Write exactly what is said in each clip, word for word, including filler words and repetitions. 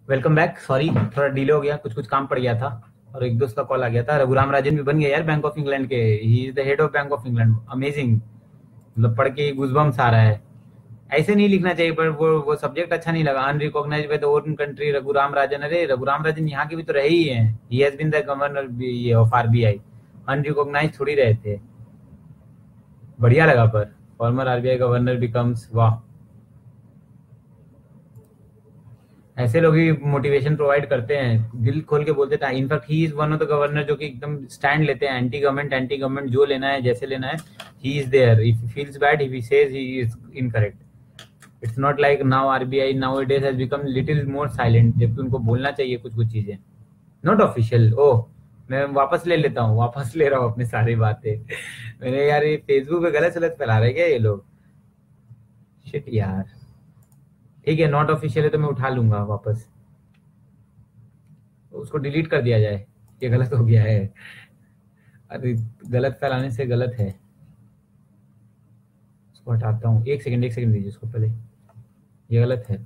Welcome back. Sorry थोड़ा delay हो गया, कुछ कुछ काम पड़ गया था और एक दोस्त का कॉल आ गया था। रघुराम राजन भी बन गया यार बैंक ऑफ इंग्लैंड के। He is the head of Bank of England. Amazing, मतलब पढ़ के गूजबम्स आ रहा है। ऐसे नहीं लिखना चाहिए, पर वो वो सब्जेक्ट अच्छा नहीं लगा। Unrecognized by the own country Raghuram Rajan. अरे रघुराम राजन यहाँ के भी तो रहे ही हैं। He has been the governor of RBI. Unrecognize थोड़ी रहे थे। बढ़िया लगा। पर फॉर्मर आरबीआई गवर्नर बिकम्स, वाह। ऐसे लोग ही मोटिवेशन प्रोवाइड करते हैं, दिल खोल के बोलते थे। In fact he is one of the governor जो कि एकदम स्टैंड लेते हैं, एंटी गवर्नमेंट एंटी गवर्नमेंट, जो लेना है जैसे लेना है। He is there if he feels bad, if he says he is incorrect. It's not like now RBI now it has become little more silent, जबकि उनको बोलना चाहिए कुछ कुछ चीजें। Not official. ओह, मैं वापस ले लेता हूँ, वापस ले रहा हूँ अपनी सारी बातें। मैंने यार ये फेसबुक पे गलत सलत फैला रहे क्या ये लोग। शिट यार। ठीक है, नॉट ऑफिशियल है तो मैं उठा लूंगा वापस, उसको डिलीट कर दिया जाए। ये गलत हो गया है। अरे गलत फैलाने से गलत है। उसको हटाता हूँ। एक सेकंड एक सेकंड दीजिए उसको पहले। ये गलत है,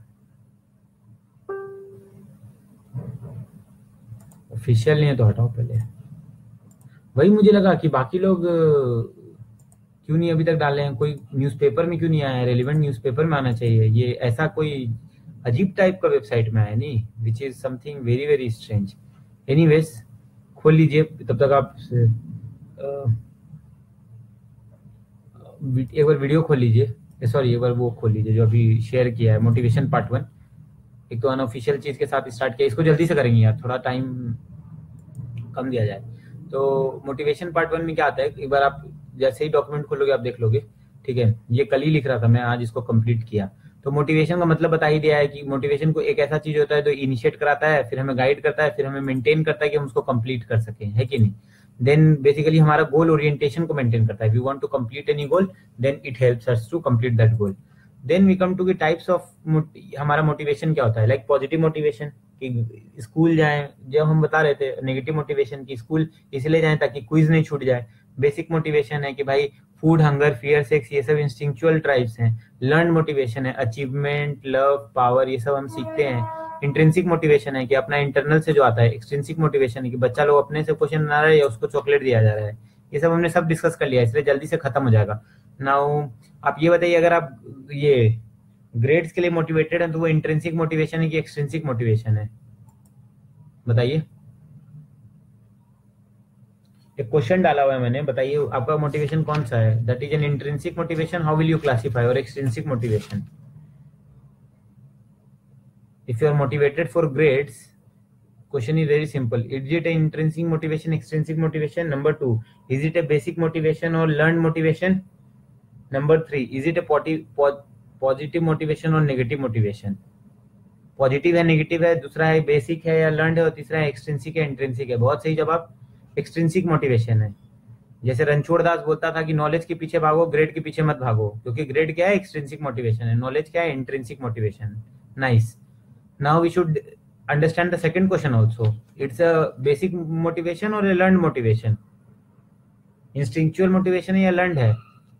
ऑफिशियल नहीं है तो हटाओ पहले। वही मुझे लगा कि बाकी लोग क्यों नहीं अभी तक डाले हैं। कोई न्यूज़पेपर में क्यों नहीं आया। रेलिवेंट न्यूज़पेपर में आना चाहिए। ये ऐसा कोई अजीब टाइप का वेबसाइट में आया नहीं, which is something very very strange. Anyways, खोल लीजिए तब तक आप। एक बार वीडियो खोल लीजिए, सॉरी एक बार वो खोल लीजिए जो अभी शेयर किया है, मोटिवेशन पार्ट वन। एक तो अनऑफिशियल चीज के साथ स्टार्ट किया, इसको जल्दी से करेंगे यार, थोड़ा टाइम कम दिया जाए। तो मोटिवेशन पार्ट वन में क्या आता है, एक बार आप जैसे ही डॉक्यूमेंट खोलोगे आप देख लोगे। ठीक है, ये कल ही लिख रहा था मैं, आज इसको कंप्लीट किया। तो मोटिवेशन का मतलब बता ही दिया है कि मोटिवेशन को एक ऐसा चीज होता है जो इनिशिएट कराता है, फिर हमें गाइड करता है, फिर हमें मेंटेन करता है कि हम उसको कंप्लीट कर सकें, है कि नहीं। देन बेसिकली हमारा गोल ओरिएंटेशन को मेंटेन करता है। We want to complete any goal, then it helps us to complete that goal. Then we come to the types of, हमारा मोटिवेशन क्या होता है। लाइक पॉजिटिव मोटिवेशन कि स्कूल जाएं, जब हम बता रहे थे। नेगेटिव मोटिवेशन की स्कूल इसलिए जाएं ताकि क्विज नहीं छूट जाए। बेसिक मोटिवेशन है कि भाई फूड, हंगर, फियर, सेक्स, ये सब इंस्टिंक्चुअल ट्राइब्स हैं। लर्न मोटिवेशन है अचीवमेंट, लव, पावर, ये सब हम सीखते हैं। इंट्रिंसिक मोटिवेशन है कि अपना इंटरनल से जो आता है। एक्सट्रिंसिक मोटिवेशन है कि बच्चा लोग अपने से क्वेश्चन बना रहा है या उसको चॉकलेट दिया जा रहा है। ये सब हमने सब डिस्कस कर लिया, इसलिए जल्दी से खत्म हो जाएगा। नाउ आप ये बताइए, अगर आप ये ग्रेड्स के लिए मोटिवेटेड हैं तो वो इंट्रिंसिक मोटिवेशन है कि एक्सट्रिंसिक मोटिवेशन है, बताइए। एक क्वेश्चन डाला हुआ है मैंने, बताइए आपका मोटिवेशन कौन सा है। That is an intrinsic motivation, how will you classify, और extrinsic motivation. If you are motivated for grades, question is very simple. Is it an intrinsic motivation, extrinsic motivation? Number two, is it a basic motivation or learned motivation? Number three, is it a positive motivation or negative motivation? Positive है, negative है, दूसरा है basic है या learned है, और तीसरा है एक्सट्रिंसिक है, इंट्रिंसिक है। बहुत सही जवाब, एक्सट्रिंसिक मोटिवेशन है। जैसे रणछोड़ दास बोलता था कि नॉलेज के पीछे भागो, ग्रेड के पीछे मत भागो, क्योंकि ग्रेड क्या है, एक्सट्रिंसिक मोटिवेशन है, नॉलेज क्या है, intrinsic motivation. Nice. Now we should understand the second question also. It's a basic motivation or a learned motivation? Instinctual motivation है या learned है?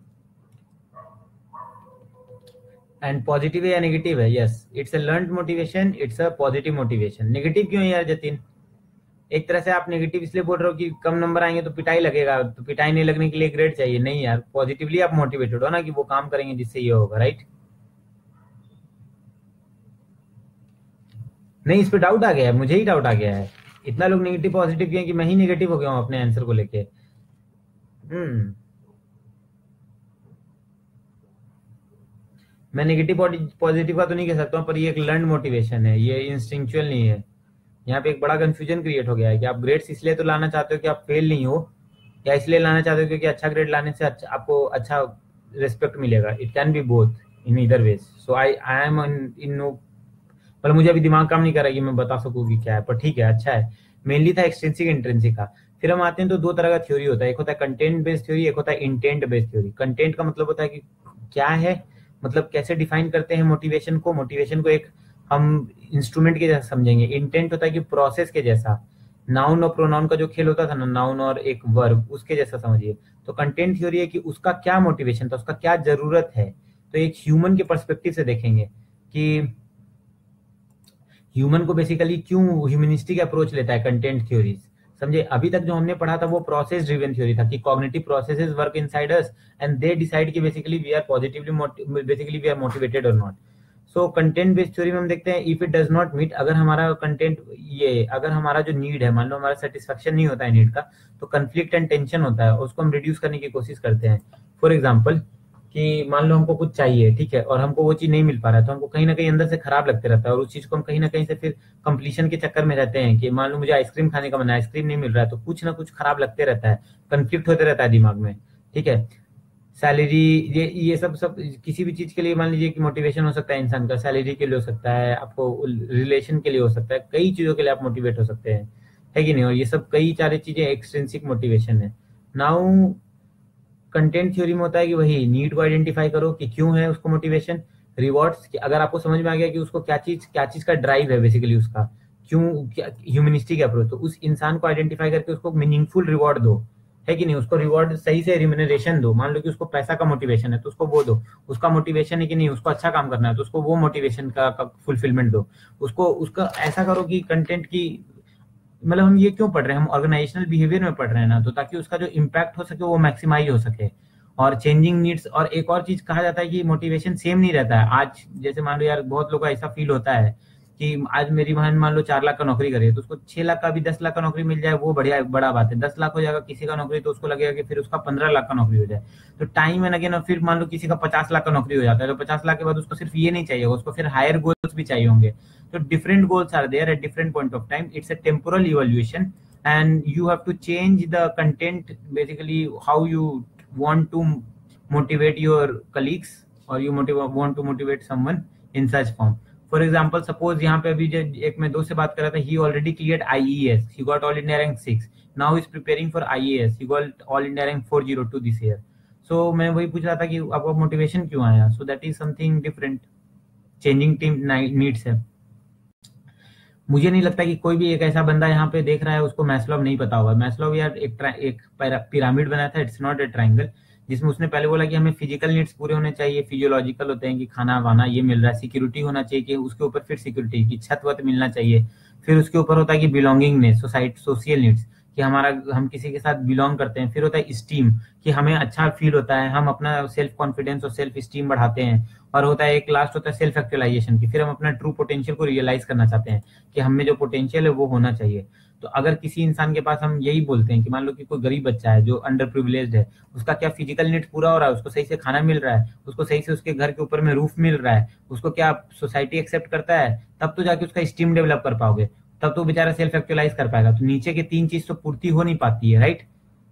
And positive है या negative है? Yes, it's a learned motivation, it's a positive motivation. Negative क्यों है यार जतिन? एक तरह से आप नेगेटिव इसलिए बोल रहे हो कि कम नंबर आएंगे तो पिटाई लगेगा, तो पिटाई नहीं लगने के लिए ग्रेड चाहिए। नहीं यार, पॉजिटिवली आप मोटिवेटेड हो ना कि वो काम करेंगे जिससे ये होगा, राइट। नहीं, इस पे डाउट आ गया है, मुझे ही डाउट आ गया है। इतना लोग नेगेटिव पॉजिटिव किए कि मैं ही नेगेटिव हो गया हूँ अपने आंसर को लेके। हम्म मैं नेगेटिव पॉजिटिव का तो नहीं कह सकता हूँ, पर ये एक लर्न मोटिवेशन है, ये इंस्टिंक्चुअल नहीं है। यहाँ पे एक बड़ा कंफ्यूजन क्रिएट हो गया है कि आप ग्रेड्स इसलिए तो लाना चाहते हो कि आप फेल नहीं हो, या इसलिए लाना चाहते हो क्योंकि अच्छा ग्रेड लाने से अच्छा, आपको अच्छा रिस्पेक्ट मिलेगा। It can be both in either ways. So I I am in no, पर मुझे अभी दिमाग काम नहीं कर रहा कि मैं बता सकूँ कि क्या है, पर ठीक है, अच्छा है। मेनली था एक्सट्रिंसिक इंट्रिंसिक का। फिर हम आते हैं तो दो तरह का थ्योरी होता है, एक होता है कंटेंट बेस्ड थ्योरी, एक होता है इंटेंट बेस्ड थ्योरी। कंटेंट का मतलब होता है कि क्या है, मतलब कैसे डिफाइन करते हैं मोटिवेशन को। मोटिवेशन को एक हम इंस्ट्रूमेंट के जैसा समझेंगे। इंटेंट होता है कि प्रोसेस के जैसा, नाउन और प्रोनाउन का जो खेल होता था ना, नाउन और एक वर्ब, उसके जैसा समझिए। तो कंटेंट थ्योरी है कि उसका क्या मोटिवेशन था, उसका क्या जरूरत है। तो एक ह्यूमन के पर्सपेक्टिव से देखेंगे कि ह्यूमन को बेसिकली क्यों ह्यूमनिस्टिक अप्रोच लेता है कंटेंट थ्योरीज, समझे। अभी तक जो हमने पढ़ा था वो प्रोसेस ड्रिवन थ्योरी था कि cognitive processes work inside us and they decide कि basically we are positively basically we are motivated और not. So content based theory में हम देखते हैं if it does not meet, अगर हमारा कंटेंट ये अगर हमारा जो नीड है, मान लो हमारा सेटिस्फेक्शन नहीं होता है नीड का, तो कंफ्लिक्ट एंड टेंशन होता है, उसको हम रिड्यूस करने की कोशिश करते हैं। फॉर एग्जाम्पल कि मान लो हमको कुछ चाहिए, ठीक है, और हमको वो चीज नहीं मिल पा रहा है, तो हमको कहीं ना कहीं अंदर से खराब लगते रहता है, और उस चीज को हम कहीं ना कहीं से फिर कंप्लीशन के चक्कर में रहते हैं कि मान लो मुझे आइसक्रीम खाने का मन है, आइसक्रीम नहीं मिल रहा है, तो कुछ ना कुछ खराब लगते रहता है, कंफ्लिक्ट होते रहता है दिमाग में, ठीक है। सैलरी, ये ये सब सब किसी भी चीज के लिए मान लीजिए कि मोटिवेशन हो सकता है इंसान का, सैलरी के लिए हो सकता है, आपको रिलेशन के लिए हो सकता है, कई चीजों के लिए आप मोटिवेट हो सकते हैं, है कि नहीं। और ये सब कई सारी चीजें एक्सट्रिंसिक मोटिवेशन है। नाउ कंटेंट थ्योरी में होता है कि वही नीड को आइडेंटिफाई करो कि क्यों है उसको मोटिवेशन, रिवॉर्ड्स कि अगर आपको समझ में आ गया कि उसको क्या चीज क्या चीज का ड्राइव है, बेसिकली उसका क्यों, क्या ह्यूमनिस्टिक अप्रोच, तो उस इंसान को आइडेंटिफाई करके उसको मीनिंगफुल रिवॉर्ड दो, है कि नहीं, उसको रिवॉर्ड सही से रिम्यूनरेशन दो। मान लो कि उसको पैसा का मोटिवेशन है तो उसको वो दो, उसका मोटिवेशन है कि नहीं उसको अच्छा काम करना है तो उसको वो मोटिवेशन का, का फुलफिलमेंट दो उसको। उसका ऐसा करो कि कंटेंट की मतलब हम ये क्यों पढ़ रहे हैं, हम ऑर्गेनाइजेशनल बिहेवियर में पढ़ रहे हैं ना, तो ताकि उसका जो इम्पैक्ट हो सके वो मैक्सिमाइज हो सके। और चेंजिंग नीड्स, और एक और चीज कहा जाता है कि मोटिवेशन सेम नहीं रहता है। आज जैसे मान लो यार बहुत लोगों को ऐसा फील होता है कि आज मेरी बहन मान लो चार लाख का नौकरी करे तो उसको छह लाख का भी दस लाख का नौकरी मिल जाए वो बढ़िया बड़ा बात है। दस लाख हो जाएगा किसी का नौकरी तो उसको लगेगा कि फिर उसका पंद्रह लाख का नौकरी हो जाए, तो टाइम एंड अगेन। और फिर मान लो किसी का पचास लाख का नौकरी हो जाता है तो पचास लाख के बाद उसको सिर्फ ये नहीं चाहिए, उसको फिर हायर गोल्स भी चाहिए होंगे। तो different goals are there at different point of time. It's a temporal evaluation and you have to change the content, basically how you want to motivate your colleagues or you motivate, want to motivate someone in such form. For example, suppose यहाँ पे अभी जो एक मैं दोस्त से बात कर रहा था, he already cleared I E S, he got all India rank six, now he is preparing for I A S, he got all India rank four oh two this year. So मैं वही पूछ रहा था कि आपको motivation क्यों आया, so that is something different, changing team needs है। मुझे नहीं लगता कि कोई भी एक ऐसा बंदा यहाँ पे देख रहा है उसको मैस्लोव नहीं पता होगा। मैस्लोव यार एक एक पिरामिड बनाया था, इट्स नॉट ए ट्रायंगल, जिसमें उसने पहले बोला कि हमें फिजिकल नीड्स पूरे होने चाहिए, फिजियोलॉजिकल होते हैं कि खाना वाना ये मिल रहा है, सिक्योरिटी होना चाहिए कि उसके ऊपर फिर सिक्योरिटी की छत वत मिलना चाहिए, फिर उसके ऊपर होता है कि बिलोंगिंगनेस, सोसाइटी, सोशल नीड्स कि हमारा हम किसी के साथ बिलोंग करते हैं, फिर होता है स्टीम कि हमें अच्छा फील होता है, हम अपना सेल्फ कॉन्फिडेंस और सेल्फ स्टीम बढ़ाते हैं, और होता है एक लास्ट होता है सेल्फ एक्चुअलाइजेशन की फिर हम अपना ट्रू पोटेंशियल को रियलाइज करना चाहते हैं कि हम में जो पोटेंशियल है वो होना चाहिए। तो अगर किसी इंसान के पास हम यही बोलते हैं कि मान लो कि कोई गरीब बच्चा है जो अंडर प्रिविलेज्ड है, उसका क्या फिजिकल नीड्स पूरा हो रहा है, उसको सही से खाना मिल रहा है, उसको सही से उसके घर के ऊपर में रूफ मिल रहा है, उसको क्या सोसाइटी एक्सेप्ट करता है, तब तो जाके उसका स्टीम डेवलप कर पाओगे, तब तो बेचारा सेल्फ एक्चुअलाइज कर पाएगा। तो नीचे के तीन चीज तो पूर्ति हो नहीं पाती है, राइट।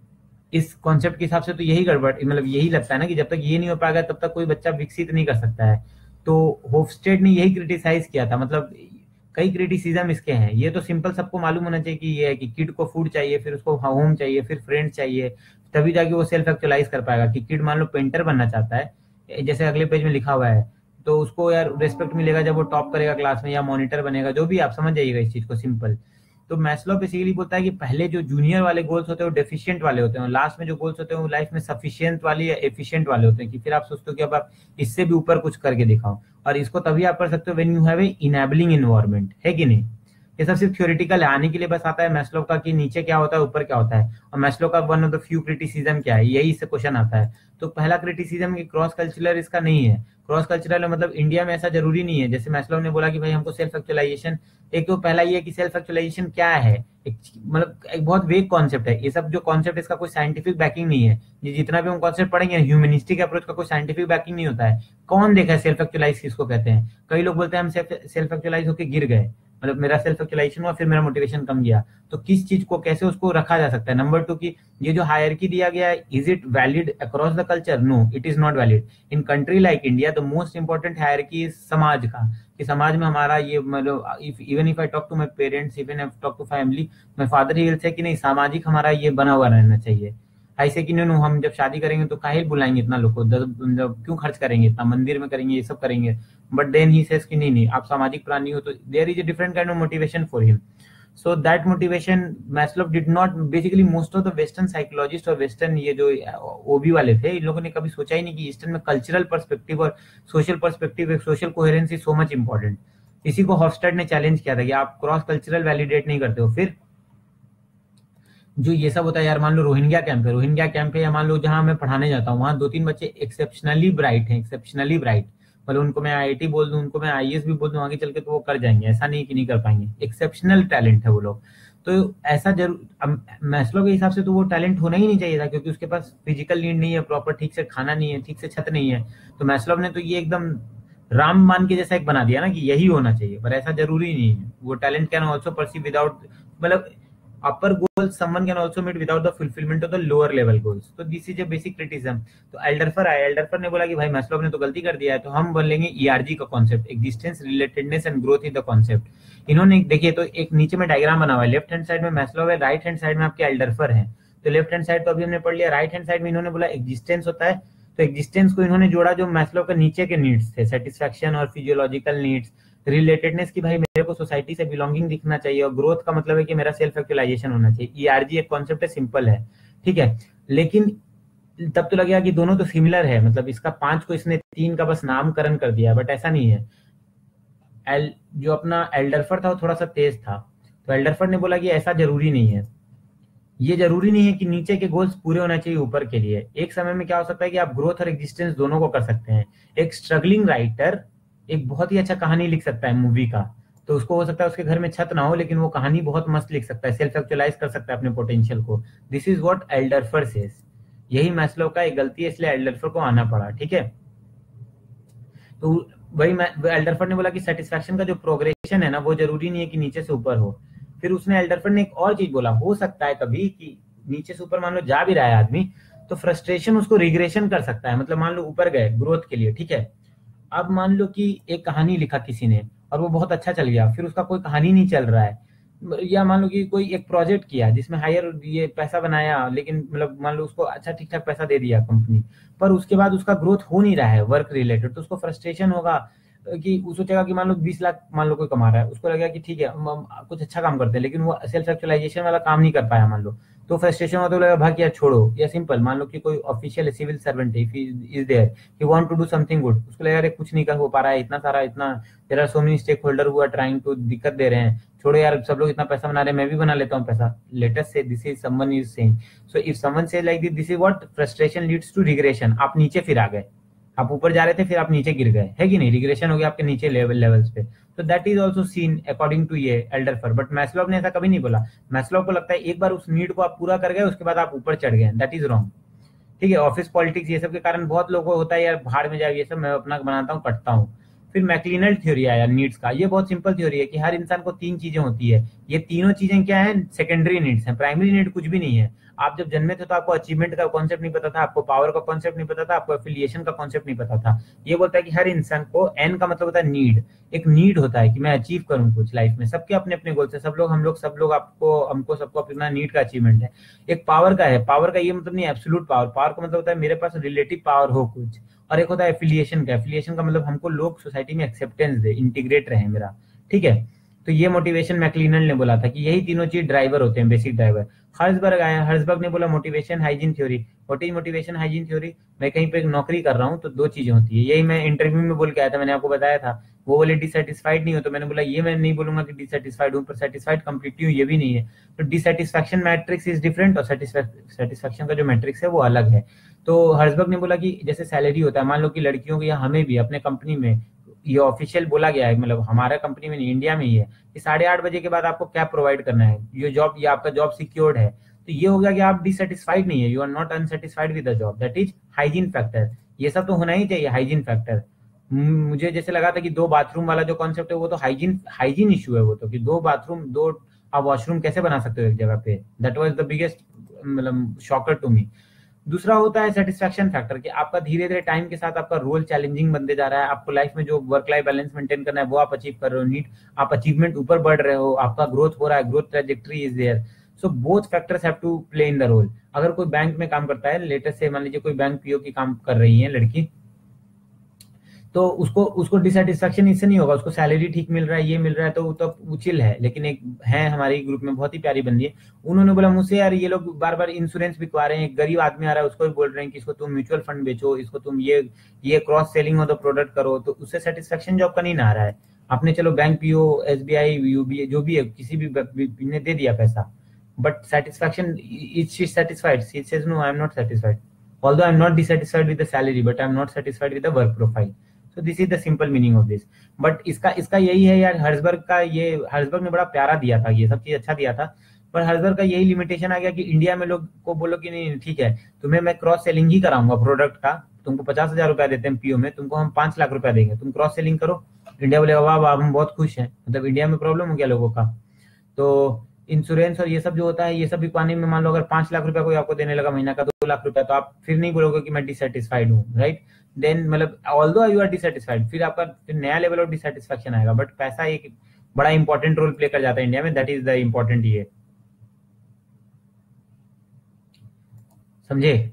इस कॉन्सेप्ट के हिसाब से तो यही गड़बड़, मतलब यही लगता है ना कि जब तक ये नहीं हो पाएगा तब तक कोई बच्चा विकसित नहीं कर सकता है। तो होफस्टेड ने यही क्रिटिसाइज किया था, मतलब कई क्रिटिसिज्म इसके हैं। ये तो सिंपल सबको मालूम होना चाहिए कि ये है कि किड को फूड चाहिए, फिर उसको होम चाहिए, फिर फ्रेंड चाहिए, तभी जाके वो सेल्फ एक्चुअलाइज कर पाएगा। कि किड मान लो पेंटर बनना चाहता है, जैसे अगले पेज में लिखा हुआ है, तो उसको यार रेस्पेक्ट मिलेगा जब वो टॉप करेगा क्लास में या मॉनिटर बनेगा, जो भी आप समझ जाइएगा इस चीज को सिंपल। तो मैस्लो बेसिकली बोलता है कि पहले जो जूनियर वाले गोल्स होते हैं वो डेफिशिएंट वाले होते हैं, लास्ट में जो गोल्स होते हैं वो लाइफ में सफिशिएंट वाले या एफिशिएंट वाले होते हैं, कि फिर आप सोचते हो कि अब आप इससे भी ऊपर कुछ करके दिखाओ। और इसको तभी आप कर सकते हो when you have a enabling environment, है कि नहीं। ये सब सिर्फ थ्योरेटिकल है, आने के लिए बस आता है मैस्लो का कि नीचे क्या होता है ऊपर क्या होता है। और मैस्लो का one of the few criticism क्या है, यही इससे क्वेश्चन आता है। तो पहला क्रिटिसिज्म कि क्रॉस कल्चरल इसका नहीं है। क्रॉस कल्चरल मतलब इंडिया में ऐसा जरूरी नहीं है, जैसे मैस्लो ने बोला कि भाई हमको सेल्फ एक्चुअलाइजेशन, एक तो पहला ये है कि सेल्फ एक्चुअलाइजेशन क्या है, एक मतलब एक बहुत वेग कॉन्सेप्ट है। ये सब जो कॉन्सेप्ट इसका कोई साइंटिफिक बैकिंग नहीं है। ये जितना भी हम कॉन्सेप्ट पढ़ेंगे ह्यूमनिस्टिक अप्रोच का कोई साइंटिफिक बैकिंग नहीं होता है। कौन देखा है सेल्फ एक्चुअलाइज किसको कहते हैं। कई लोग बोलते हैं हम सेल्फ एक्चुअलाइज होकर गिर गए, मतलब मेरा सेल्फ एक्चुअलाइजेशन हुआ फिर मेरा मोटिवेशन कम गया। तो किस चीज को कैसे उसको रखा जा सकता है। नंबर टू की ये जो हायरार्की दिया गया है, is it valid across the culture? No, it is not valid. In country like India the most important hierarchy is समाज का, कि समाज में हमारा ये मतलब even if I talk to my parents, even I talk to family, my father he will say कि नहीं सामाजिक हमारा ये बना हुआ रहना चाहिए। ऐसे कि नहीं हम जब शादी करेंगे तो काहे बुलाएंगे इतना लोग को, क्यों खर्च करेंगे इतना, मंदिर में करेंगे ये सब करेंगे। बट देन ही सेज कि नहीं नहीं आप सामाजिक प्राणी हो, तो there is a different kind of motivation for him. So that motivation Maslow did not, basically most of the western psychologist और वेस्टर्न ये जो ओबी वाले थे, इन लोगों ने कभी सोचा ही नहीं कि ईस्टर्न में कल्चरल पर्सपेक्टिव और social perspective, social coherence is so much important. इसी को हॉफस्टाड ने चैलेंज किया था कि आप क्रॉस कल्चरल वैलिडेट नहीं करते हो। फिर जो ये सब होता है यार, मान लो रोहिंग्या कैंप है, रोहिंग्या कैंप है, या मान लो जहां मैं पढ़ाने जाता हूँ वहां दो तीन बच्चे एक्सेप्शनली ब्राइट हैं, एक्सेप्शनली ब्राइट, मतलब उनको मैं आईआईटी बोल दूं, उनको मैं आईएएस भी बोल दूं, आगे चल के तो वो कर जाएंगे, ऐसा नहीं कि नहीं कर पाएंगे, एक्सेप्शनल टैलेंट है वो लोग। तो ऐसा जरूर मैस्लो के हिसाब से तो वो टैलेंट होना ही नहीं चाहिए था, क्योंकि उसके पास फिजिकल नीड नहीं है, प्रॉपर ठीक से खाना नहीं है, ठीक से छत नहीं है। तो मैस्लो ने तो ये एकदम राम मान के जैसा एक बना दिया ना कि यही होना चाहिए, पर ऐसा जरूरी नहीं है। वो talent can also perceive without, मतलब upper goals someone can also meet without the fulfillment of the lower level goals. तो this is a basic criticism. तो एल्डरफर आया, एल्डरफर ने बोला कि भाई मैस्लो ने तो गलती कर दिया है, तो हम बोलेंगे ईआरजी का concept, existence, relatedness and growth is the concept. इन्होंने देखिए तो एक नीचे में डायग्राम बना हुआ है, लेफ्ट हैंड साइड में मैस्लो है, राइट हैंड साइड में आपके एल्डरफर है। तो लेफ्ट हैंड साइड तो अभी हमने पढ़ लिया, राइट हैंड साइड में इन्होंने बोला एग्जिस्टेंस होता है। तो एग्जिस्टेंस को इन्होंने जोड़ा जो मैस्लो के नीचे के नीड्स थे, सेटिस्फैक्शन और फिजियोलॉजिकल नीड्स, रिलेटेडनेस की भाई मेरे को सोसाइटी से बिलोंगिंग दिखना चाहिए, और ग्रोथ का मतलब है कि मेरा सेल्फ एक्चुअलाइजेशन होना चाहिए। ईआरजी एक कॉन्सेप्ट है, सिंपल है, ठीक है। लेकिन तब तो लगेगा कि दोनों तो सिमिलर है, मतलब इसका पांच को इसने तीन का बस नामकरण कर दिया, बट ऐसा नहीं है। एल जो अपना एल्डरफर था वो थोड़ा सा तेज था, तो एल्डरफर ने बोला कि ऐसा जरूरी नहीं है, ये जरूरी नहीं है कि नीचे के गोल्स पूरे होना चाहिए ऊपर के लिए। एक समय में क्या हो सकता है कि आप ग्रोथ और एग्जिस्टेंस दोनों को कर सकते हैं। एक स्ट्रगलिंग राइटर एक बहुत ही अच्छा कहानी लिख सकता है मूवी का, तो उसको हो सकता है उसके घर में छत ना हो, लेकिन वो कहानी बहुत मस्त लिख सकता है, सेल्फ एक्चुअलाइज कर सकता है अपने पोटेंशियल को। This is what Alderfer says. यही मैस्लो का एक गलती है, इसलिए एल्डरफर को आना पड़ा, ठीक है। तो वही एल्डरफर ने बोला कि सेटिस्फैक्शन का जो प्रोग्रेशन है ना, वो जरूरी नहीं है कि नीचे से ऊपर हो। फिर उसने एल्डरफर ने एक और चीज बोला, हो सकता है कभी कि नीचे से ऊपर मान लो जा भी रहा है आदमी, तो फ्रस्ट्रेशन उसको रिग्रेशन कर सकता है। मतलब मान लो ऊपर गए ग्रोथ के लिए, ठीक है, अब मान लो कि एक कहानी लिखा किसी ने और वो बहुत अच्छा चल गया, फिर उसका कोई कहानी नहीं चल रहा है, या मान लो कि कोई एक प्रोजेक्ट किया जिसमें हायर ये पैसा बनाया, लेकिन मतलब मान लो उसको अच्छा ठीक ठाक पैसा दे दिया कंपनी, पर उसके बाद उसका ग्रोथ हो नहीं रहा है वर्क रिलेटेड, तो उसको फ्रस्ट्रेशन होगा कि वो सोचेगा कि मान लो बीस लाख मान लो कोई कमा रहा है, उसको लगेगा कि ठीक है हम कुछ अच्छा काम करते हैं, लेकिन वो सेल्फ एक्चुअलाइजेशन वाला काम नहीं कर पाया मान लो, तो फ्रस्ट्रेशन होता है, भाग यार छोड़ो। या सिंपल मान लो कि कोई ऑफिशियल सिविल सर्वेंट है, is there he want to do something good, उसको लगेगा कुछ नहीं कर हो पा रहा है, इतना सारा इतना there are so many stakeholder who are trying to, दिक्कत दे रहे हैं, छोड़ो यार सब लोग इतना पैसा बना रहे हैं, मैं भी बना लेता हूँ पैसा। Let us say this is someone is saying, so if someone say like this, this is what frustration leads to regression. आप नीचे फिर आ गए, आप ऊपर जा रहे थे फिर आप नीचे गिर गए, है कि नहीं, रिग्रेशन हो गया आपके नीचे लेवल लेवल्स पे। तो that is also seen according to ये एल्डरफर, बट मैस्लो ने ऐसा कभी नहीं बोला। मैस्लो को लगता है एक बार उस नीड को आप पूरा कर गए उसके बाद आप ऊपर चढ़ गए, दैट इज रॉन्ग, ठीक है। ऑफिस पॉलिटिक्स ये सब के कारण बहुत लोगों को होता है यार भाड़ में जाए ये सब, मैं अपना बनाता हूँ कटता हूँ। फिर मैक्लिनल थ्योरी आया नीड्स का, ये बहुत सिंपल थ्योरी है कि हर इंसान को तीन चीजें होती है, ये तीनों चीजें क्या है, सेकेंडरी नीड्स हैं, प्राइमरी नीड कुछ भी नहीं है। आप जब जन्मे थे तो आपको अचीवमेंट का कॉन्सेप्ट नहीं पता था, आपको पावर का कॉन्सेप्ट नहीं पता था, आपको एफिलिएशन का कॉन्सेप्ट नहीं पता था। ये बोलता है कि हर इंसान को, एन का मतलब होता है नीड, एक नीड होता है कि मैं अचीव करूं कुछ लाइफ में, सबके अपने अपने गोल्स है, सब लोग हम लोग सब लोग आपको हमको सबको अपना नीड का अचीवमेंट है। एक पावर का है, पावर का ये मतलब नहीं एब्सोल्यूट पावर, पावर का मतलब होता है मेरे पास रिलेटिव पावर हो कुछ, और एक होता है एफिलिएशन का, एफिलिएशन का मतलब हमको लोग सोसाइटी में एक्सेप्टेंस दे, इंटीग्रेट रहे मेरा, ठीक है। तो ये मोटिवेशन मैक्लिनल ने बोला था कि यही तीनों चीज ड्राइवर होते हैं, बेसिक ड्राइवर। हर्सबर्ग आया, हर्सबर्ग ने बोला motivation hygiene theory. What is motivation hygiene theory, मैं कहीं पे एक नौकरी कर रहा हूँ तो दो चीजें होती है, यही मैं इंटरव्यू में बोल के आया था, मैंने आपको बताया था। वो बोले डिससेटिस्फाइड नहीं हो, तो मैंने बोला ये मैं नहीं बोलूंगा कि डिससेटिस्फाइड हूँ, पर सेटिस्फाइड कंप्लीटली हूँ ये भी नहीं है। तो डिससेटिस्फैक्शन मैट्रिक्स इज डिफरेंट और सेटिस्फैक्शन का जो मैट्रिक्स है वो अलग है। तो हर्सबर्ग ने बोला कि जैसे सैलरी होता है, मान लो कि लड़कियों को या हमें भी अपने कंपनी में ये ऑफिशियल बोला गया है, मतलब हमारा कंपनी में नहीं इंडिया में ही है कि साढ़े आठ बजे के बाद आपको क्या प्रोवाइड करना है, ये जॉब, ये आपका जॉब सिक्योर्ड है। तो ये हो गया कि आप डिससेटिस्फाइड नहीं है, you are not unsatisfied with the job, that is hygiene factor. ये सब तो होना ही चाहिए, हाइजीन फैक्टर। मुझे जैसे लगा था कि दो बाथरूम वाला जो कॉन्सेप्ट है वो तो हाइजीन हाइजीन इशू है, वो तो कि दो बाथरूम दो आप वॉशरूम कैसे बना सकते हो एक जगह पे, दैट वाज द बिगेस्ट मतलब शॉकर टू मी। दूसरा होता है सेटिस्फैक्शन फैक्टर कि आपका धीरे धीरे टाइम के साथ आपका रोल चैलेंजिंग बनते जा रहा है, आपको लाइफ में जो वर्क लाइफ बैलेंस मेंटेन करना है वो आप अचीव कर रहे हो, नीड आप अचीवमेंट ऊपर बढ़ रहे हो, आपका ग्रोथ हो रहा है, growth trajectory is there. So both factors have to play in the role. अगर कोई बैंक में काम करता है, लेटेस्ट से मान लीजिए कोई बैंक पीओ की काम कर रही है लड़की, तो उसको उसको डिससेटिस्फैक्शन इससे नहीं होगा, उसको सैलरी ठीक मिल रहा है, ये मिल रहा है, तो तो चिल है। लेकिन एक है हमारे ग्रुप में बहुत ही प्यारी बंदी है, उन्होंने बोला मुझसे यार ये लोग बार बार इंश्योरेंस बिकवा रहे हैं, एक गरीब आदमी आ रहा है उसको भी बोल रहे हैं कि इसको तुम म्यूचुअल फंड बेचो, इसको तुम ये ये क्रॉस सेलिंग हो तो प्रोडक्ट करो, तो उससे सेटिस्फेक्शन जॉब का नहीं ना आ रहा है। आपने चलो बैंक पीओ, एसबीआई, यूबीए, जो भी है, किसी भी ब- भी- ने दे दिया पैसा, but satisfaction, is she satisfied? She says no, I am not satisfied, although I am not dissatisfied with the salary, but I am not satisfied with the work profile. So this is the simple meaning of this. But इसका इसका यही है यार, Herzberg का ये, Herzberg ने बड़ा प्यारा दिया था, ये सब चीज अच्छा दिया था, पर हर्सबर्ग का यही लिमिटेशन आ गया कि इंडिया में लोग को बोलो कि नहीं ठीक है, तुम्हें मैं क्रॉस सेलिंग ही कराऊंगा प्रोडक्ट का, तुमको पचास हजार रुपया देते हैं पीओ में, तुमको हम पांच लाख रुपया देंगे, तुम क्रॉस सेलिंग करो। इंडिया बोलेगा वाह वाह हम बहुत खुश हैं, मतलब इंडिया में प्रॉब्लम हो गया लोगों का। तो इंश्योरेंस और ये सब जो होता है, ये सब भी पानी में, मान लो अगर पांच लाख रुपया कोई आपको देने लगा महीना का, दो लाख रुपया, तो आप फिर नहीं बोलोगे कि मैं डिससेटिस्फाइड हूँ, राइट? देन मतलब although you are dissatisfied, फिर आपका फिर नया लेवल ऑफ डिससेटिस्फैक्शन आएगा। बट पैसा एक बड़ा इंपॉर्टेंट रोल प्ले कर जाता है इंडिया में, दैट इज द इम्पोर्टेंट ये, समझे?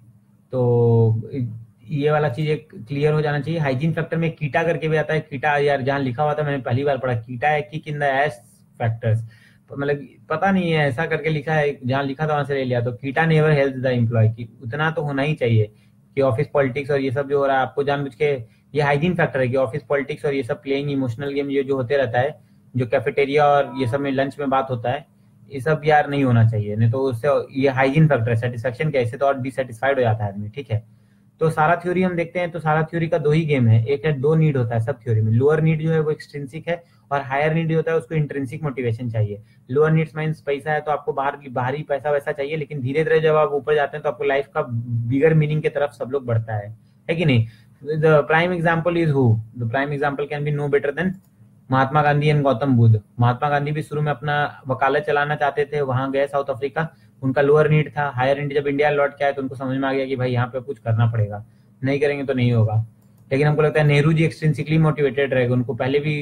तो ये वाला चीज एक क्लियर हो जाना चाहिए। हाइजीन फैक्टर में कीटा करके भी आता है, कीटा यार जहाँ लिखा हुआ था मैंने पहली बार पढ़ा, कीटा है कि इन द एस फैक्टर्स, मतलब पता नहीं है, ऐसा करके लिखा है, जहाँ लिखा था वहां से ले लिया। तो कीटा नेवर हेल्प द एम्प्लॉय, की उतना तो होना ही चाहिए कि ऑफिस पॉलिटिक्स और ये सब जो हो रहा है आपको जानबूझ के, ये हाइजीन फैक्टर है कि ऑफिस पॉलिटिक्स और ये सब प्लेइंग इमोशनल गेम ये जो होते रहता है, जो कैफेटेरिया और ये सब में लंच में बात होता है, ये सब यार नहीं होना चाहिए, नहीं तो उससे ये हाइजीन फैक्टर है, सेटिस्फेक्शन कैसे तो और डिससेटिस्फाइड हो जाता है आदमी, ठीक है? तो सारा थ्योरी हम देखते हैं, तो सारा थ्योरी का दो ही गेम है, एक है दो नीड होता है सब थ्योरी में, लोअर नीड जो है वो एक्सट्रिंसिक है, और हायर नीड होता है उसको इंट्रिंसिक मोटिवेशन चाहिए। लोअर नीड्स मींस पैसा है तो आपको बाहर बाहरी पैसा वैसा चाहिए, लेकिन धीरे धीरे जब आप ऊपर जाते हैं तो आपको लाइफ का बिगर मीनिंग की तरफ सब लोग बढ़ता है है कि नहीं? The prime example is who, the prime example can be no better than Mahatma Gandhi and Gautam Buddha. Mahatma Gandhi भी शुरू में अपना वकालत चलाना चाहते थे, वहां गए साउथ अफ्रीका, उनका लोअर नीड था, हायर नीड जब इंडिया लौट के आए तो उनको समझ में आ गया कि भाई यहाँ पे कुछ करना पड़ेगा, नहीं करेंगे तो नहीं होगा। लेकिन हमको लगता है नेहरू जी एक्सट्रिंसिकली मोटिवेटेड रह गए, उनको पहले भी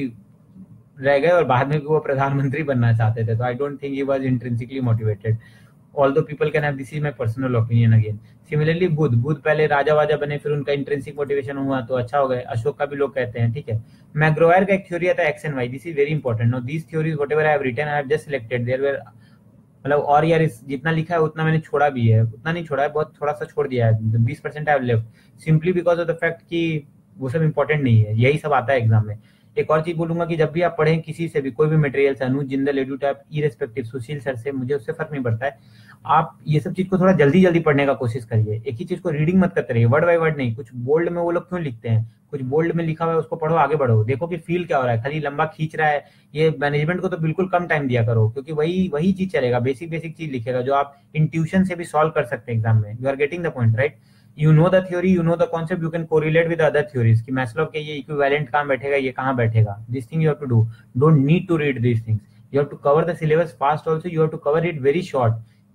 रह गए और बाद में भी वो प्रधानमंत्री बनना चाहते थे, तो I don't think he was intrinsically motivated, although people can have, this is my personal opinion again. Similarly Buddha Buddha पहले राजा वाजा बने, फिर उनका इंट्रिंसिक मोटिवेशन हुआ तो अच्छा हो गए, अशोक का भी लोग कहते हैं, ठीक है? मैग्रोयर का एक थ्योरी आता है X and Y, this is very important. Now this theories whatever I have written I have just selected, there were, मतलब और यार इस जितना लिखा है उतना मैंने छोड़ा भी है, उतना नहीं छोड़ा है, बहुत थोड़ा सा छोड़ दिया है, बीस percent I have left simply because of the fact कि वो सब इंपॉर्टेंट नहीं है, यही सब आता है एग्जाम में। एक और चीज बोलूंगा कि जब भी आप पढ़ें किसी से भी कोई भी मटेरियल से, Anuj Jindal EduTap irrespective, Sushil sir से, मुझे उससे फर्क नहीं पड़ता है, आप ये सब चीज को थोड़ा जल्दी जल्दी पढ़ने का कोशिश करिए, एक ही चीज को रीडिंग मत करते रहिए, वर्ड बाय वर्ड नहीं, कुछ बोल्ड में वो लोग क्यों लिखते हैं, कुछ बोल्ड में लिखा हुआ है उसको पढ़ो, आगे बढ़ो, देखो कि फील क्या हो रहा है, खाली लंबा खींच रहा है, ये मैनेजमेंट को तो बिल्कुल कम टाइम दिया करो, क्योंकि वही वही चीज चलेगा, बेसिक बेसिक चीज लिखेगा जो आप इंट्यूशन से भी सॉल्व कर सकते हैं एग्जाम में। You are getting the point, right? You know the theory, you know the concept, you can correlate with other theories कि मैस्लो के ये इक्विवेलेंट कहाँ बैठेगा, ये कहाँ बैठेगा, this thing you have to do, don't need to read this things, you have to cover the syllabus fast also, you have to cover it very short.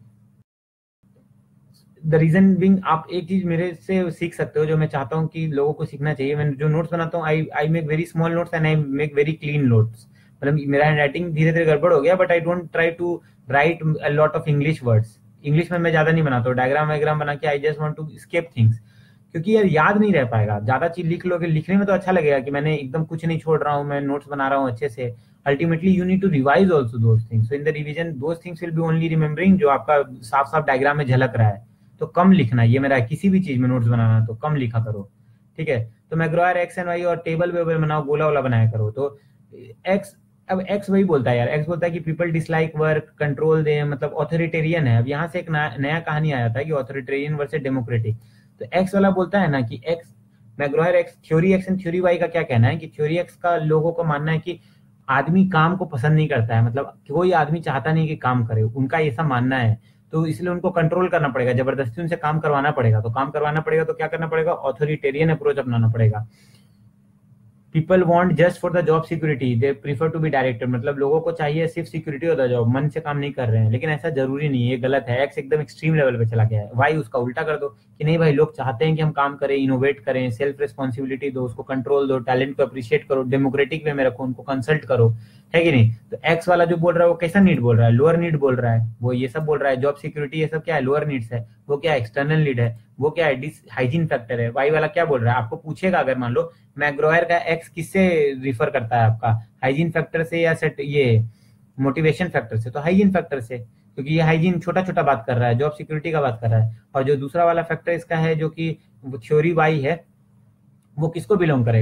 The reason being, आप एक चीज मेरे से सीख सकते हो जो मैं चाहता हूँ कि लोगों को सीखना चाहिए, मैं जो नोट्स बनाता हूँ, I I make very small notes and I make very clean notes, मतलब मेरा हैंड राइटिंग धीरे धीरे गड़बड़ हो गया, but I don't try to write a lot of English words, English में मैं ज्यादा नहीं बनाता हूँ, डायग्राम वायग्राम बना के I just want to skip things, क्योंकि यार याद नहीं रह पाएगा, ज्यादा चीज लिख लोगे, लिखने में तो अच्छा लगेगा कि मैंने एकदम कुछ नहीं छोड़ रहा हूँ, मैं नोट्स बना रहा हूँ अच्छे से, ultimately you need to revise also those things, so in the revision those things will be only remembering जो आपका साफ साफ डायग्राम में झलक रहा है। तो कम लिखना, ये मेरा किसी भी चीज में नोट्स बनाना तो कम लिखा करो, ठीक है? तो मैग्रोयर एक्स एंड वाई और टेबल वेबल बनाओ, गोला वाला बनाया करो। तो एक्स, अब एक्स वही बोलता है यार, एक्स बोलता है कि पीपल डिसलाइक वर्क, कंट्रोल दे, मतलब ऑथोरिटेरियन है। अब यहाँ से एक नया कहानी आया था कि ऑथोरिटेरियन वर्सेस डेमोक्रेटिक, तो एक्स वाला बोलता है ना कि X, McGregor X, theory X and theory Y का क्या कहना है कि थ्योरी एक्स का लोगों को मानना है कि आदमी काम को पसंद नहीं करता है, मतलब कोई आदमी चाहता नहीं कि काम करे, उनका ऐसा मानना है, तो इसलिए उनको कंट्रोल करना पड़ेगा, जबरदस्ती उनसे काम करवाना पड़ेगा, तो काम करवाना पड़ेगा तो क्या करना पड़ेगा, ऑथोरिटेरियन अप्रोच अपनाना पड़ेगा। People want just for the job security, they prefer to be director, मतलब लोगों को चाहिए सिर्फ सिक्योरिटी होता जॉब, मन से काम नहीं कर रहे हैं, लेकिन ऐसा जरूरी नहीं है, ये गलत है। एक्स एकदम एक्सट्रीम लेवल पे चला गया है। वाई उसका उल्टा कर दो कि नहीं भाई लोग चाहते हैं कि हम काम करें, इनोवेट करें, सेल्फ रिस्पॉन्सिबिलिटी दो, उसको कंट्रोल दो, टैलेंट को अप्रिशिएट करो, डेमोक्रेटिक वे में रखो, उनको कंसल्ट करो, है कि नहीं? तो एक्स वाला जो बोल रहा है वो कैसा नीड बोल रहा है, लोअर नीड बोल रहा है, वो ये सब बोल रहा है, जॉब सिक्योरिटी ये सब क्या है, लोअर नीड्स है, वो क्या है, एक्सटर्नल नीड है, वो क्या है, डिस हाइजीन फैक्टर है। वाई वाला क्या बोल रहा है, आपको पूछेगा अगर मान लो मैग्रोयर का एक्स किससे रिफर करता है, आपका हाइजीन फैक्टर से या सेट ये मोटिवेशन फैक्टर से, तो हाइजीन फैक्टर से, क्योंकि ये हाइजीन छोटा छोटा बात कर रहा है, जॉब सिक्योरिटी का बात कर रहा है। और जो दूसरा वाला फैक्टर इसका है जो कि थ्योरी वाई है, वो किसको बिलोंग करेगा,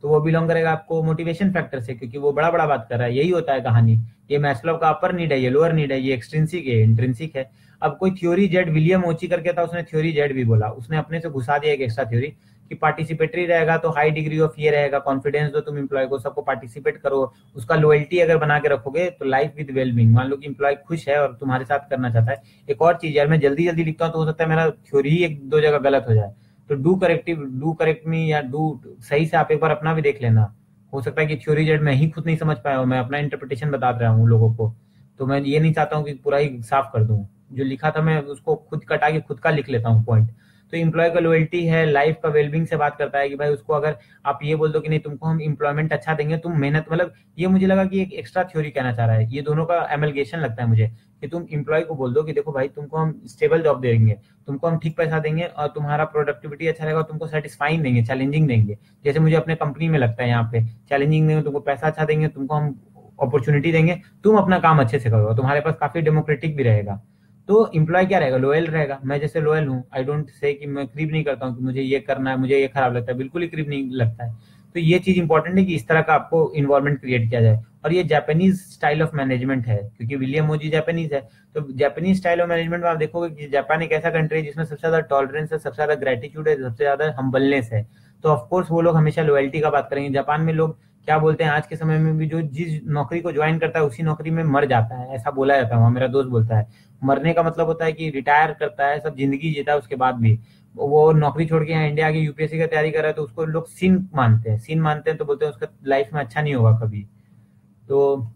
तो वो बिलोंग करेगा आपको मोटिवेशन फैक्टर से, क्योंकि वो बड़ा बड़ा बात कर रहा है। यही होता है कहानी। ये मैस्लो का अपर नीड है, ये लोअर नीड है, ये एक्सट्रिंसिक है, इंट्रिंसिक है। अब कोई थ्योरी जेड, विलियम ओची करके था, उसने थ्योरी जेड भी बोला, उसने अपने से घुसा दिया एक एक्स्ट्रा थ्योरी कि पार्टिसिपेटरी रहेगा तो हाई डिग्री ऑफ ये रहेगा, कॉन्फिडेंस दो तुम एम्प्लॉय को, सबको पार्टिसिपेट करो, उसका लॉयल्टी अगर बना के रखोगे तो लाइफ विद वेलबींग। मान लो कि एम्प्लॉय खुश है और तुम्हारे साथ करना चाहता है। एक और चीज यार, मैं जल्दी जल्दी लिखता हूँ तो हो सकता है मेरा थ्योरी ही एक दो जगह गलत हो जाए, तो do corrective, do correct me, या डू सही से आप एक बार अपना भी देख लेना। हो सकता है कि थ्योरी जेड मैं ही खुद नहीं समझ पाया हूँ, मैं अपना इंटरप्रिटेशन बता रहा हूँ लोगों को, तो मैं ये नहीं चाहता हूँ कि पूरा ही साफ कर दूं। जो लिखा था मैं उसको खुद कटा के खुद का लिख लेता हूँ पॉइंट। तो एम्प्लॉय का लॉयल्टी है, लाइफ का वेलबींग से बात करता है कि भाई उसको अगर आप ये बोल दो कि नहीं तुमको हम एम्प्लॉयमेंट अच्छा देंगे, तुम मेहनत, मतलब ये मुझे लगा कि एक एक्स्ट्रा थ्योरी कहना चाह रहा है। ये दोनों का एमलगेशन लगता है मुझे, कि तुम एम्प्लॉय को बोल दो कि देखो भाई तुमको हम स्टेबल जॉब देंगे, तुमको हम ठीक पैसा देंगे और तुम्हारा प्रोडक्टिविटी अच्छा रहेगा, तुमको सेटिस्फाइंग देंगे, चैलेंजिंग देंगे। जैसे मुझे अपने कंपनी में लगता है यहाँ पे चैलेंजिंग देंगे, तुमको पैसा अच्छा देंगे, तुमको हम अपॉर्चुनिटी देंगे, तुम अपना काम अच्छे से करोगे, तुम्हारे पास काफी डेमोक्रेटिक भी रहेगा। तो एम्प्लॉय क्या रहेगा, लॉयल रहेगा। मैं जैसे लॉयल हूँ, आई डोंट से कि मैं क्रीप नहीं करता हूँ कि मुझे ये करना है, मुझे ये खराब लगता है, बिल्कुल ही क्रीप नहीं लगता है। तो ये चीज इंपॉर्टेंट है कि इस तरह का आपको इन्वायरमेंट क्रिएट किया जाए। और ये जापानीज स्टाइल ऑफ मैनेजमेंट है, क्योंकि विलियम ओजी जापानीज है। तो जापानीज स्टाइल ऑफ मैनेजमेंट में आप देखोगे कि जापान एक ऐसा कंट्री है जिसमें सबसे ज्यादा टॉलरेंस है, सबसे ज्यादा ग्रेटिट्यूड है, सबसे ज्यादा हम्बलनेस है। तो ऑफकोर्स वो लोग हमेशा लॉयल्टी का बात करेंगे। जापान में लोग क्या बोलते हैं, आज के समय में भी जो जिस नौकरी को ज्वाइन करता है उसी नौकरी में मर जाता है, ऐसा बोला जाता है। वहाँ मेरा दोस्त बोलता है मरने का मतलब होता है कि रिटायर करता है, सब जिंदगी जीता है, उसके बाद भी वो नौकरी छोड़ के यहाँ इंडिया की यूपीएससी की तैयारी कर रहा है, तो उसको लोग सीन मानते हैं। सीन मानते हैं तो बोलते हैं उसका लाइफ में अच्छा नहीं होगा कभी। तो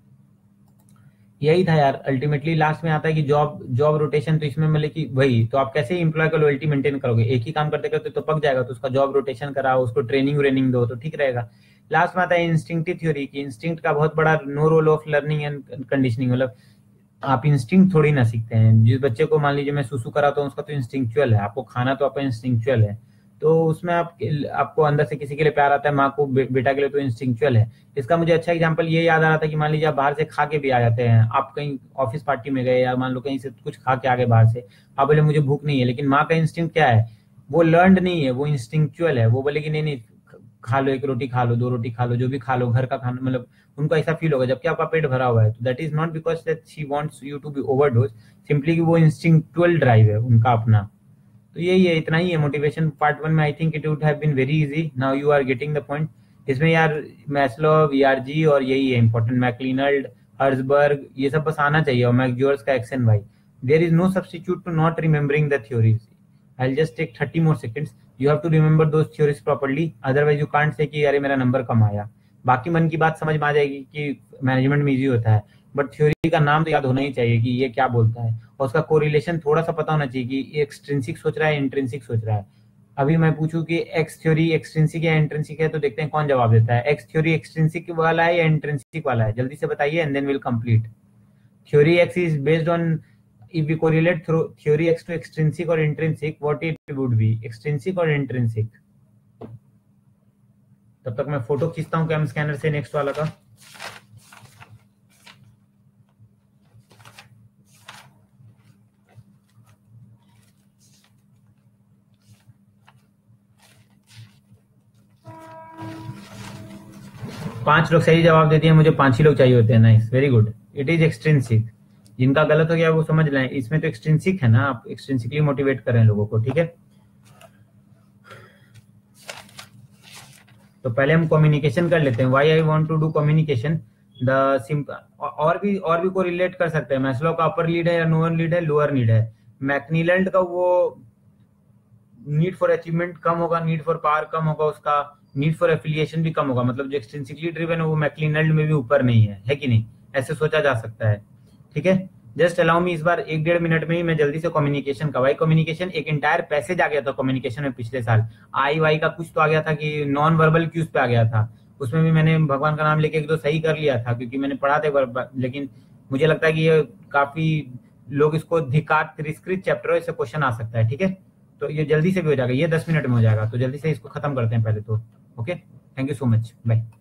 यही था यार। अल्टीमेटली लास्ट में आता है कि जॉब जॉब रोटेशन। तो इसमें मतलब कि वही, तो आप कैसे एम्प्लॉय का लॉयल्टी मेंटेन करोगे, एक ही काम करते करते तो पक जाएगा, तो उसका जॉब रोटेशन कराओ, उसको ट्रेनिंग व्रेनिंग दो तो ठीक रहेगा। लास्ट में आता है इंस्टिंक्टिव थ्योरी की। इंस्टिंक्ट का बहुत बड़ा no role of learning and conditioning, मतलब आप इंस्टिंक्ट थोड़ी ना सीखते हैं। जिस बच्चे को मान लीजिए मैं सुसु कराता हूँ, उसका तो इंस्टिंक्चुअल है, आपको खाना तो आपका इंस्टिंक्चुअल है, तो उसमें आप आपको अंदर से किसी के लिए प्यार आता है, माँ को बे, बेटा के लिए तो इंस्टिंक्चुअल है। इसका मुझे अच्छा एग्जांपल ये याद आ रहा था कि मान लीजिए आप बाहर से खा के भी आ जाते हैं, आप कहीं ऑफिस पार्टी में गए या मान लो कहीं से कुछ खा के आ गए बाहर से, आप बोले मुझे भूख नहीं है, लेकिन माँ का इंस्टिंक्ट क्या है, वो लर्नड नहीं है, वो इंस्टिंक्चुअल है। वो बोलेगी नहीं नहीं खा लो, एक रोटी खा लो, दो रोटी खा लो, जो भी खा लो, घर का खाना, मतलब उनको ऐसा फील होगा जबकि आपका पेट भरा हुआ है। तो that is not because that she wants you to be overdose, simply कि वो इंस्टिंक्चुअल ड्राइव है उनका अपना। तो यही है, इतना ही है मोटिवेशन पार्ट वन में। I think it would have been very easy, now you are getting the point. इसमें यार मैस्लो, वीआरजी और यही है इंपॉर्टेंट, मैक्लिनल्ड, हर्जबर्ग, ये सब बस आना चाहिए, और मैकजोर्स का एक्शन भाई। There is no substitute to not remembering the theories. I'll just take thirty more seconds. You have to remember those theories properly. Otherwise, you can't say कि अरे मेरा नंबर कम आया। बाकी मन की बात समझ में आ जाएगी कि मैनेजमेंट में इजी होता है, बट थ्योरी का नाम तो याद होना ही चाहिए कि ये क्या बोलता है, और उसका कोरिलेशन थोड़ा सा पता होना चाहिए कि एक्सट्रिंसिक सोच रहा है, इंट्रिंसिक सोच रहा है। अभी मैं पूछूं कि एक्स थ्योरी एक्सट्रिंसिक या इंट्रिंसिक है, तो देखते हैं कौन जवाब देता है। एक्स थ्योरी एक्सट्रिंसिक वाला है या इंट्रिंसिक वाला है, जल्दी से बताइए, and then will complete. Theory X is based on, if we correlate through theory x to extrinsic or intrinsic, what it would be, extrinsic or intrinsic? तब तक मैं फोटो खींचता हूँ कैम स्कैनर से नेक्स्ट वाला का। पांच लोग सही जवाब देते हैं, मुझे पांच ही लोग चाहिए होते हैं। Nice, very good. It is extrinsic. जिनका गलत हो गया वो समझ लें, इसमें तो एक्सट्रिंसिक है ना, आप एक्सट्रिंसिकली मोटिवेट कर रहे हैं लोगों को, ठीक है। तो पहले हम कम्युनिकेशन कर लेते हैं। Why I want to do communication, the simple, और भी और भी को रिलेट कर सकते हैं। मैस्लो का अपर लीड है या लोअर लीड है, लोअर लीड है। मैक्निलैंड का वो नीड फॉर अचीवमेंट कम होगा, नीड फॉर पावर कम होगा, उसका नीड फॉर एफिलिएशन भी कम होगा, मतलब जो एक्सट्रिंसिकली ड्रिवन है वो मैक्लिनल्ड में भी ऊपर नहीं है, है कि नहीं, ऐसे सोचा जा सकता है, ठीक है। जस्ट अलाउ मी, इस बार एक डेढ़ मिनट में ही मैं जल्दी से कम्युनिकेशन का, वाई कम्युनिकेशन एक इंटायर पैसेज आ गया था कम्युनिकेशन में पिछले साल। आई वाई का कुछ तो आ गया था कि नॉन वर्बल क्यूज पे आ गया था, उसमें भी मैंने भगवान का नाम लेके एक दो सही कर लिया था क्योंकि मैंने पढ़ा था, लेकिन मुझे लगता है कि ये काफी लोग इसको धिकार तिरस्कृत चैप्टर है, इससे क्वेश्चन आ सकता है, ठीक है। तो ये जल्दी से भी हो जाएगा, ये दस मिनट में हो जाएगा, तो जल्दी से इसको खत्म करते हैं पहले तो। Okay, thank you so much, bye.